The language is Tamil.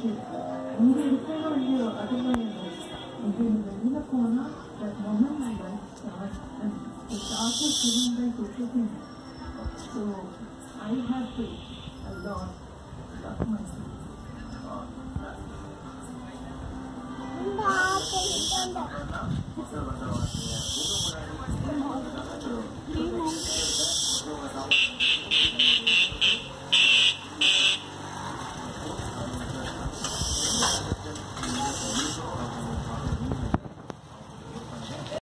So I have to a lot love myself.